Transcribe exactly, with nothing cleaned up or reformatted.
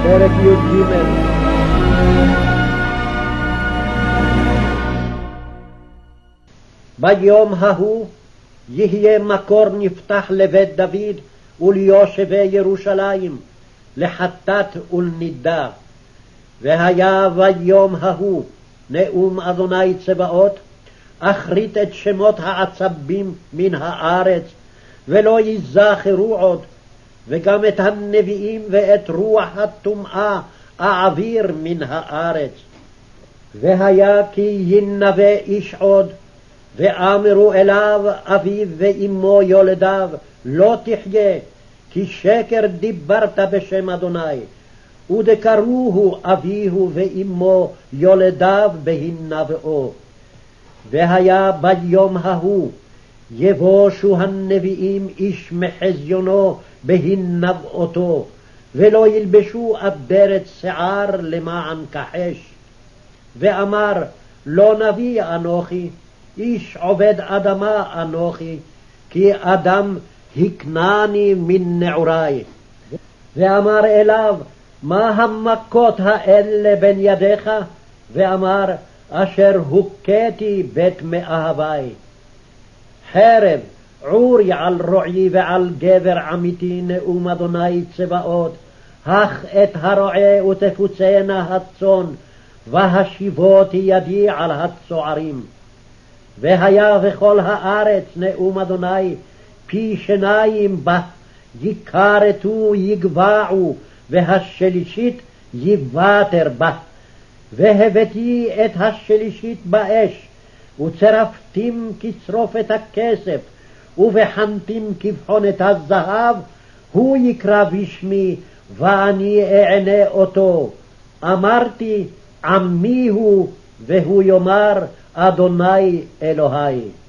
פרק י"ג. ביום ההוא יהיה מקור נפתח לבית דוד וליושבי ירושלים, לחטאת ולנידה. והיה ביום ההוא נאום אדוני צבאות, אחרית את שמות העצבים מן הארץ, ולא יזכרו עוד, וגם את הנביאים ואת רוח הטומאה אעביר מן הארץ. והיה כי ינבא איש עוד, ואמרו אליו אביו ואמו יולדיו, לא תחיה, כי שקר דיברת בשם אדוני. ודקרוהו אביהו ואמו יולדיו בהנבאו. והיה ביום ההוא יבושו הנביאים איש מחזיונו בהנבאותו, ולא ילבשו אברת שיער למען כחש. ואמר, לא נביא אנוכי, איש עובד אדמה אנוכי, כי אדם הקנני מן נעורי. ואמר אליו, מה המכות האלה בין ידיך? ואמר, אשר הוכיתי בית מאהבי. חרב, עורי על רועי ועל גבר עמיתי, נאום אדוני צבאות, הך את הרועה ותפוצנה הצאן, והשיבותי ידי על הצוערים. והיה בכל הארץ, נאום אדוני, פי שניים בה, יכרתו יגבעו, והשלישית יבטר בה. והבאתי את השלישית באש, וצרפתים כשרופת הכסף, ובחנתים כבחונת הזהב, הוא יקרא בשמי, ואני אענה אותו. אמרתי, עמי הוא, והוא יאמר, אדוני אלוהי.